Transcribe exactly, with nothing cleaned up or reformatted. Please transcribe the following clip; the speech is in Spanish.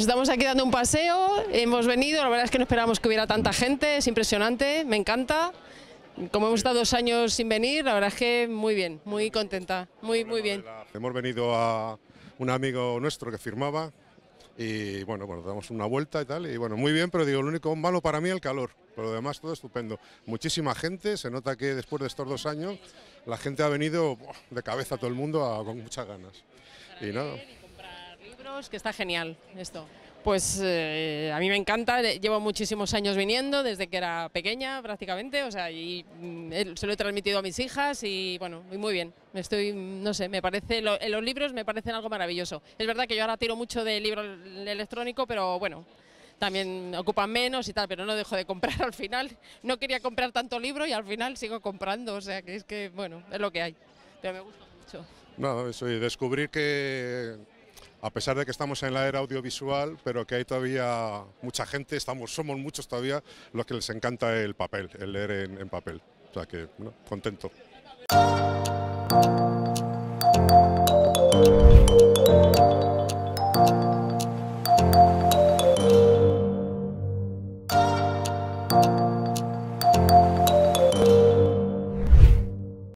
estamos aquí dando un paseo, hemos venido, la verdad es que no esperábamos que hubiera tanta gente, es impresionante, me encanta. Como hemos estado dos años sin venir, la verdad es que muy bien, muy contenta, muy, muy bien. Hemos venido a un amigo nuestro que firmaba y bueno, bueno, damos una vuelta y tal, y bueno, muy bien, pero digo, lo único malo para mí el calor, pero lo demás todo estupendo. Muchísima gente, se nota que después de estos dos años la gente ha venido ¡buah!, de cabeza todo el mundo a, con muchas ganas. Para y nada. leer y comprar libros, que está genial esto. Pues eh, a mí me encanta, llevo muchísimos años viniendo, desde que era pequeña prácticamente, o sea, y mm, se lo he transmitido a mis hijas y bueno, muy bien. Estoy, no sé, me parece, lo, los libros me parecen algo maravilloso. Es verdad que yo ahora tiro mucho de libro electrónico, pero bueno, también ocupan menos y tal, pero no dejo de comprar al final. No quería comprar tanto libro y al final sigo comprando, o sea, que es que, bueno, es lo que hay, pero me gusta mucho. No, eso, y descubrir que a pesar de que estamos en la era audiovisual, pero que hay todavía mucha gente, estamos, somos muchos todavía los que les encanta el papel, el leer en, en papel. O sea que, bueno, contento.